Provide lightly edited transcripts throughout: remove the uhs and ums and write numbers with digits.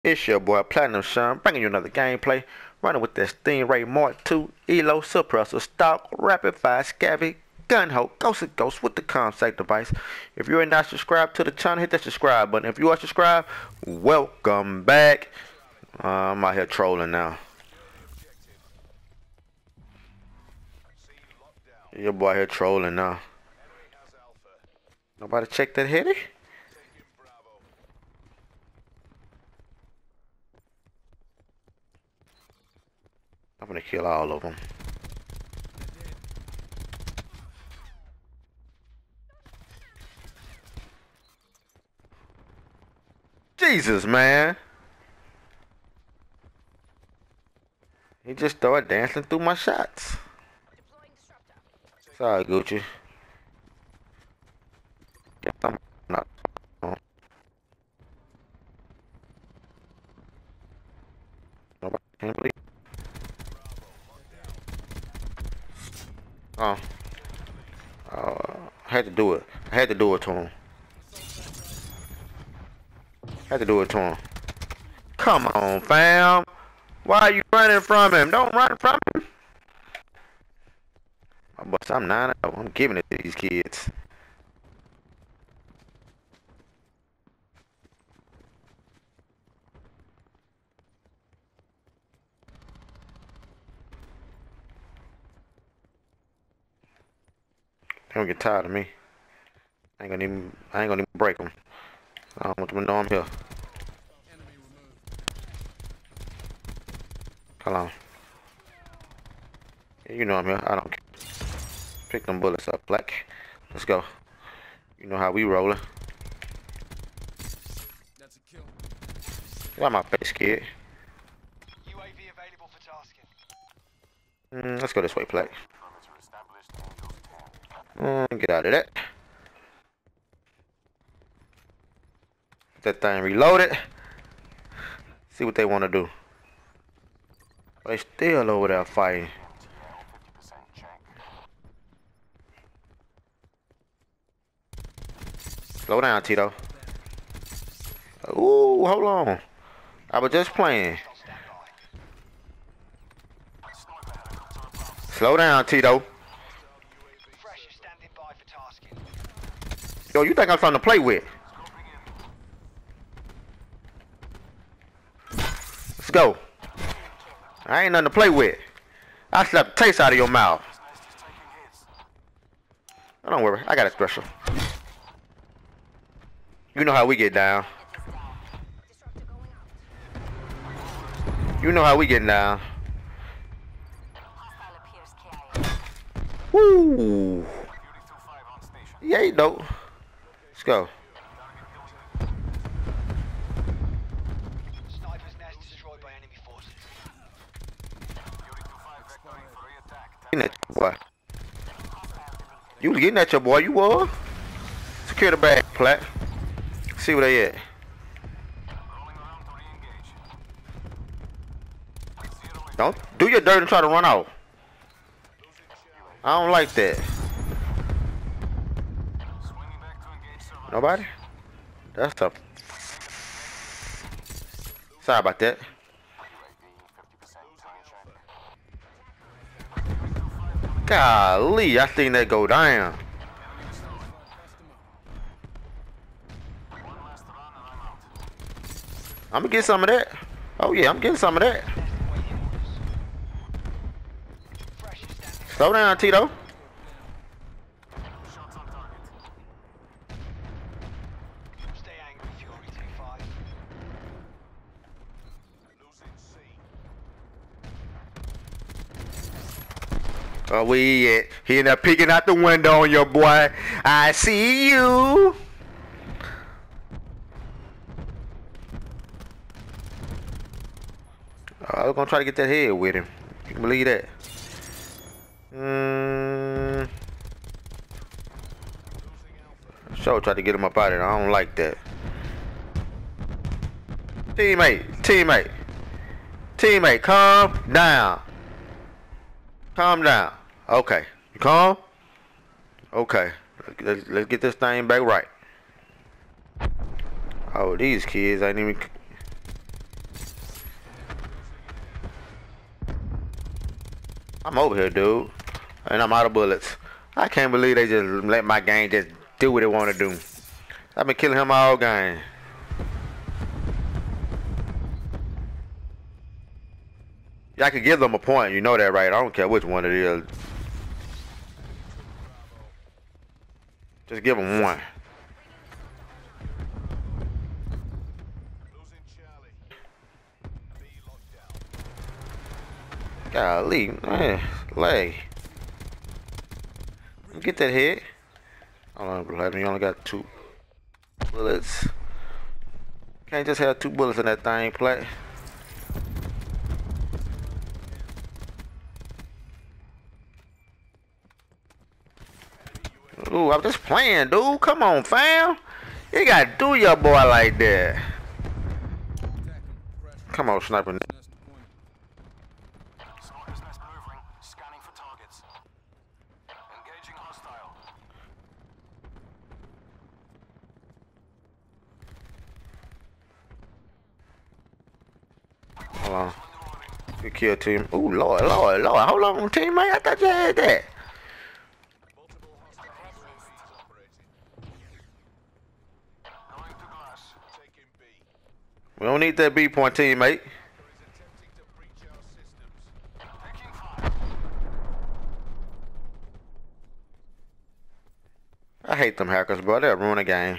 It's your boy Platinum Sean bringing you another gameplay. Running with that Stingray Mark II, ELO, suppressor, stock, rapid fire, scabby, gunho, ghost to ghost with the ComSafe device. If you are not subscribed to the channel, hit that subscribe button. If you are subscribed, welcome back. I'm out here trolling now. Your boy here trolling now. Nobody check that heady? I'm gonna kill all of them. Jesus, man. He just started dancing through my shots. Sorry, Gucci. Yeah, I'm not. Nobody can believe. Oh. I had to do it. I had to do it to him. I had to do it to him. Come on, fam. Why are you running from him? Don't run from him. But I'm 9-0. I'm giving it to these kids. They don't get tired of me. I ain't gonna even break them. I don't want them to know I'm here. Hold on. Yeah, you know I'm here. I don't care. Pick them bullets up, Black. Let's go. You know how we rollin'. That's a kill. Get out my face, kid. UAV available for tasking. Let's go this way, Black. Get out of that. Get that thing reloaded. See what they want to do. They still over there fighting. Slow down, Tito. Ooh, hold on. I was just playing. Slow down, Tito. Yo, you think I'm trying to play with? Let's go. I ain't nothing to play with. I slapped the taste out of your mouth. Oh, don't worry, I got it special. You know how we get down. You know how we get down. Woo! Yeah, dope. Let's go. Sniper's nest destroyed by enemy forces. Getting at your boy. You was getting at your boy, you was. Secure the bag, Plat. See where they at. Don't do your dirt and try to run out. I don't like that. Nobody? That's tough. Sorry about that. Golly, I seen that go down. I'm gonna get some of that. Oh yeah, I'm getting some of that. Slow down, Tito. Stay angry, Fury 2-5. Losing C. Oh, we at? He ended up peeking out the window on your boy. I see you. I was gonna try to get that head with him. You can believe that. Sure, tried to get him up out of there. I don't like that. Teammate, calm down. Calm down. Okay, you calm? Okay, let's get this thing back right. Oh, these kids ain't even. I'm over here, dude. And I'm out of bullets. I can't believe they just let my game just do what it want to do. I've been killing him all game. Yeah, I could give them a point. You know that, right? I don't care which one it is. Just give them one. Golly, man, leg. Get that hit. Hold on, you only got 2 bullets. Can't just have 2 bullets in that thing, play. Ooh, I'm just playing, dude. Come on, fam. You gotta do your boy like that. Come on, sniper. Hold on. Good kill, team. Ooh, Lord. Hold on, teammate. I thought you had that. We don't need that B point, teammate. I hate them hackers, bro. They'll ruin the game.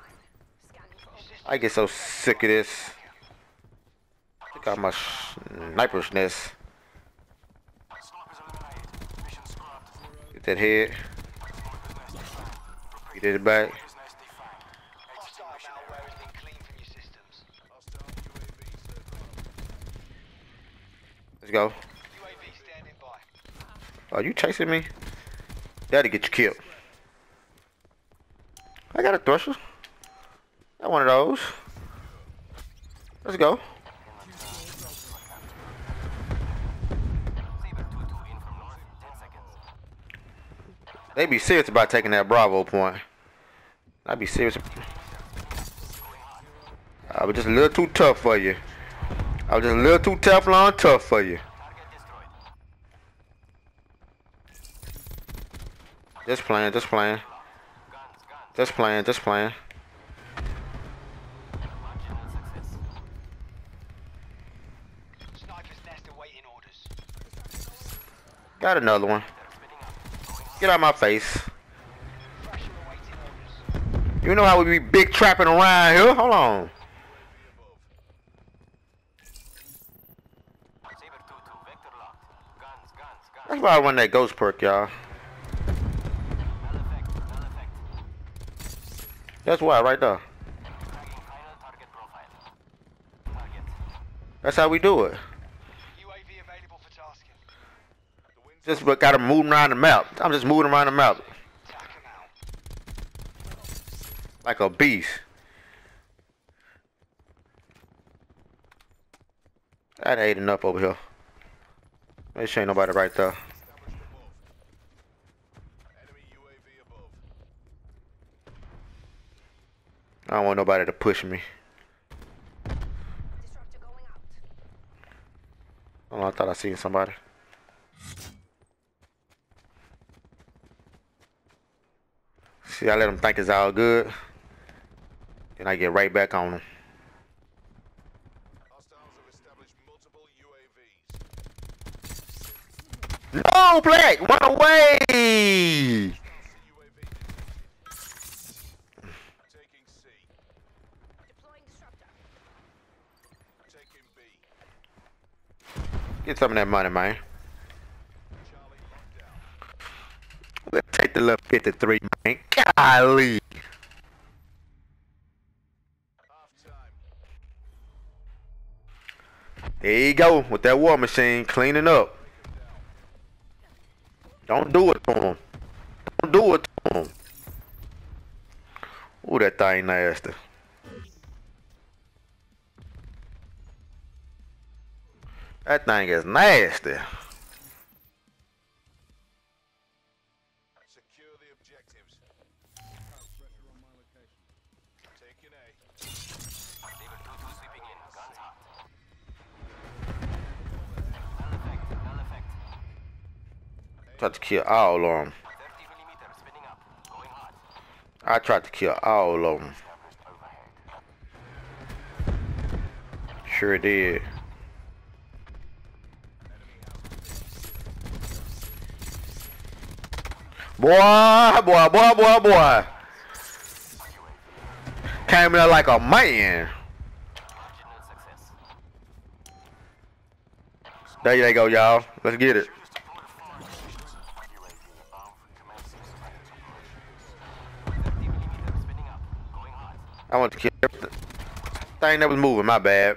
I get so sick of this. Check out my snipersness. Get that head. Get it back. Let's go. Are you chasing me? That'll get you killed. I got a thruster. Got one of those. Let's go. They be serious about taking that Bravo point. I be serious. I was just a little too tough for you. I was just a little too Teflon tough for you. Just playing. Just playing. Got another one. Get out of my face. You know how we be big trapping around here? Hold on. That's why I run that ghost perk, y'all. That's why, right there. That's how we do it. Just gotta move around the map. I'm just moving around the map. Like a beast. That ain't enough over here. Make sure ain't nobody right there. I don't want nobody to push me. Oh, I thought I seen somebody. See, I let them think it's all good. Then I get right back on them. No, Black! Run away! Get some of that money, man. Let's take the little 53, man. Golly. There you go, with that war machine cleaning up. Don't do it to him. Don't do it to him. Ooh, that thing nasty. That thing is nasty. Secure the objectives. Taking A. Lever 2-2 sweeping in. Guns hot. Null effect. Tried to kill all of them. 30mm spinning up. Going hot. I tried to kill all of them. Sure did. Boy. Came in there like a man. Marginal success. There you go, y'all. Let's get it. 30mm spinning up. Going hot. I want to kill everything that was moving. My bad.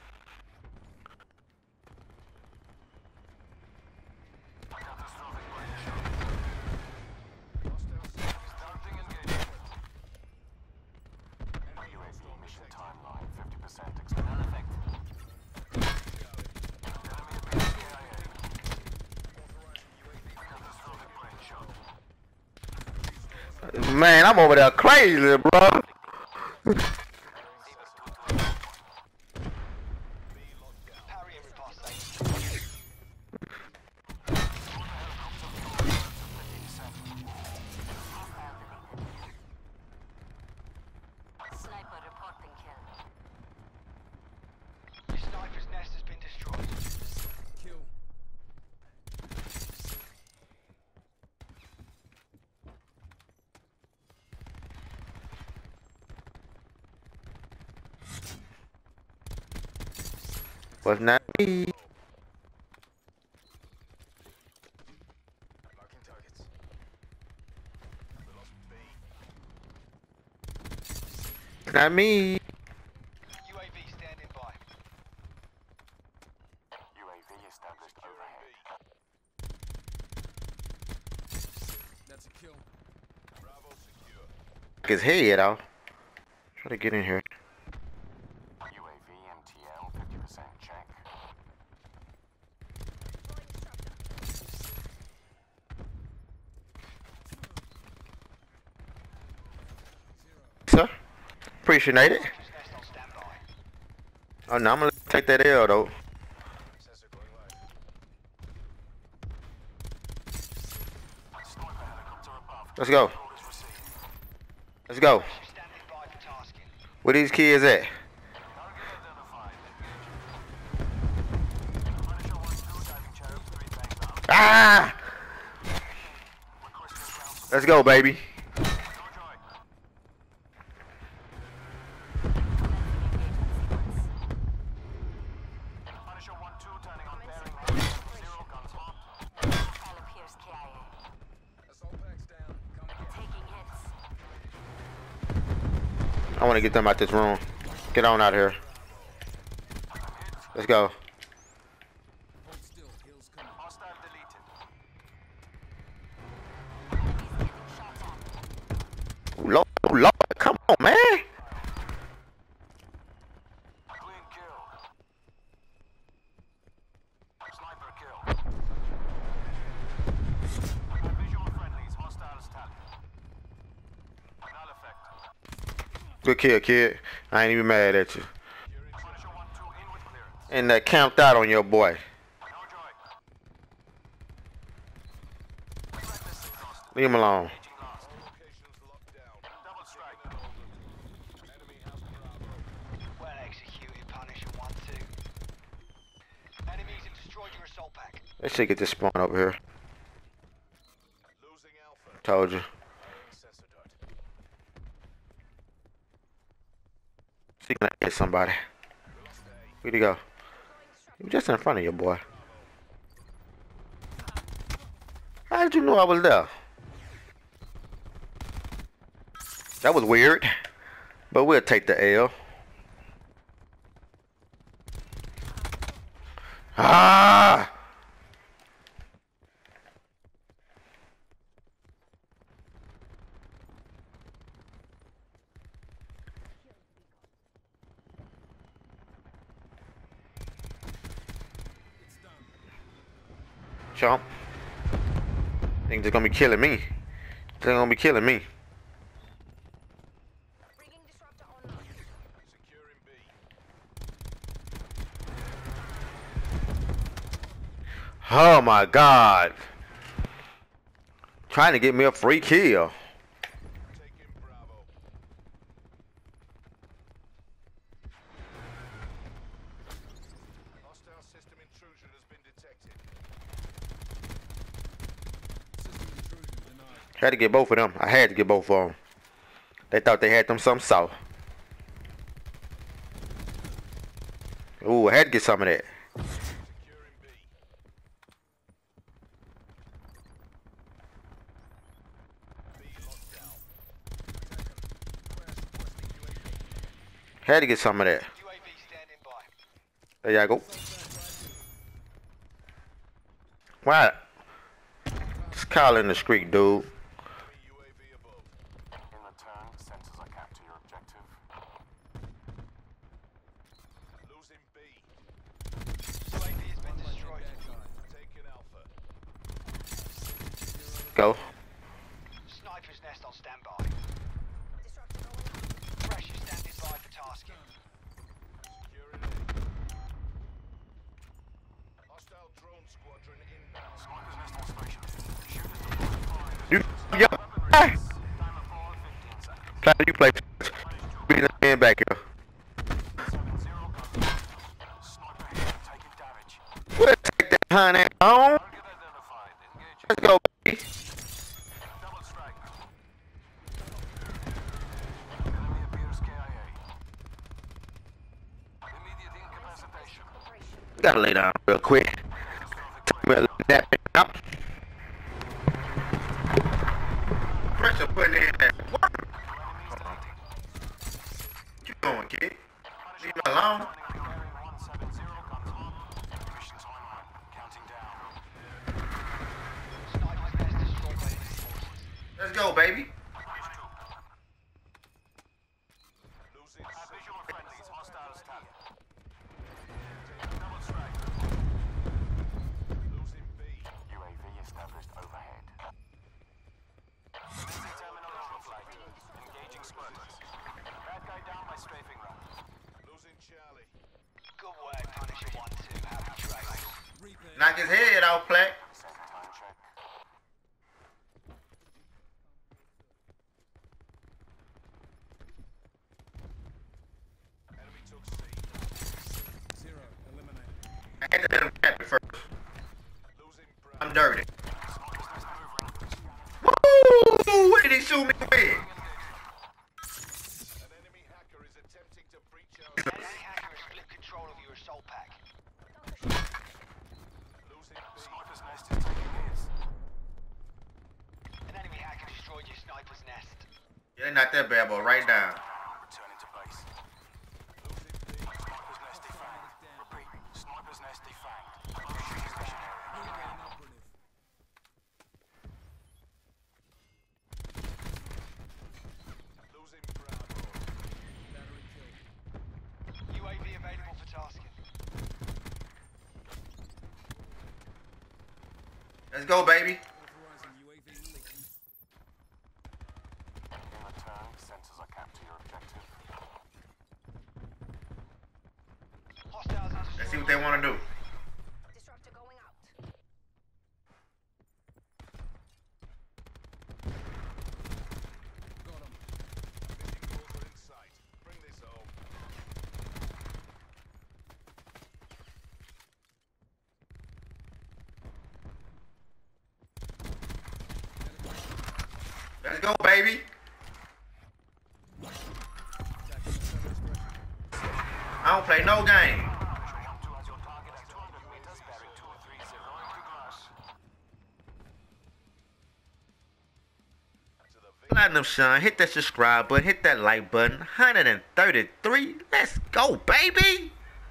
Man, I'm over there crazy, bro. Sniper reporting kill. Your sniper's nest has been destroyed. Kill. Was not me. Marking targets. We lost B. Not me. UAV standing by. UAV established overhead. That's a kill. Bravo secure. His head off. Try to get in here. UAV MTL 50% check. Sir, appreciate it. Sniper's nest on standby. Oh no, I'm gonna take that L though. Sensor going live. Let's go. Let's go. Standing by for tasking. Where these kids at? Ah! Let's go, baby. Punisher 1-2 turning on bearing. 0 guns locked. Hostile appears KIA. Assault packs down. Come again. Taking hits. I want to get them out this room. Get on out of here. Let's go. Hold still. Heels coming. Hostile deleted. Enemies getting shot at. Lord, Lord, come on, man. Clean kill. Sniper kill. Visual friendlies. Hostiles tally. Null effect. Good kill, kid. I ain't even mad at you. Punisher 1-2 in with clearance. And that camped out on your boy. No joy. Leave him alone. Aging lost. Locations locked down. Double strike. Enemy has Bravo. Well executed, Punisher 1-2. Enemies have destroyed your assault pack. Let's see, get this spawn over here. Losing Alpha. Told you. Sensor dart. See, can I hit somebody? Where'd he go? He was just in front of your boy. How did you know I was there? That was weird. But we'll take the L. Ah! It's done. Chomp. Think they're gonna be killing me. They're gonna be killing me. Bringing disruptor online. Securing B. Oh my god. Trying to get me a free kill. Taking Bravo. Hostile system intrusion has been detected. System intrusion denied. Had to get both of them. I had to get both of them. They thought they had them something soft. Ooh, I had to get some of that. Securing B. B locked down. Crash requesting UAV. Had to get some of that. UAV standing by. There y'all go. Why? Just call in the street, dude. Enemy UAV above. In return, sensors are capped to your objective. Losing B. UAV has been destroyed. Bad guy. Taking Alpha. Go. Sniper's nest on standby. Disruptor going out. Fresh is standing by for tasking. Securing A. Hostile drone squadron inbound. Sniper's nest on station. Shooters deploying fire. You, yo, ah! Timer for 15 seconds. Play, you play. Be the man back here. 7-0 gun. Sniper here, taking damage. We'll take that honey on. Target identified. Engage. Let's go, baby. Double strike. Enemy appears KIA. Immediate incapacitation. Gotta lay down real quick. Take me a little nap. Up. Pressure putting in that work. You going, kid? Leave me alone. Bearing 170 guns on. Mission timeline. Counting down. Sniper's nest destroyed by enemy forces. Let's go, baby. Losing C. Visual friendlies. Hostiles target. Double strike. Losing B. UAV established overhead. Busy terminal overflight. Engaging smugglers. Bad guy down by strafing run. Losing Charlie. Good work, Punisher 1-2. Happy trace. Replay. Knock his head off, Plaque. Second time check. Enemy took C. 0. Eliminated. I had to let him cap it first. Losing I'm Bravo. dirty. Sniper's nest moving. Woo! What did he shoot me with? An enemy hacker is attempting to breach our Enemy hacker has split control of your assault pack. losing B. Sniper's nest is taking his. An enemy hacker destroyed your sniper's nest. Yeah, not that bad, but right down. Returning to base. Losing B. Sniper's nest defanged. Repeat. Sniper's nest defanged. Approaching mission area. Reloading operative. Losing Bravo. Battery killed. UAV available for tasking. Let's go, baby. Authorizing UAV release. In return, sensors are capped to your objective. Hostiles are Let's see what they want to do. Disruptor going out. Got him. Mission goals are in sight. Bring this home. Let's go, baby. Attacking established threat. I don't play no game. Mission 1-2 has your target at 200 meters, bearing 230 into glass. To the V. Platinum Sean, hit that subscribe button, hit that like button. 133. Let's go, baby.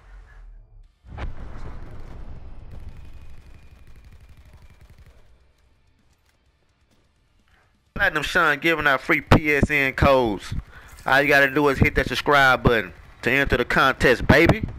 Platinum Sean giving out free PSN codes. All you gotta do is hit that subscribe button to enter the contest, baby.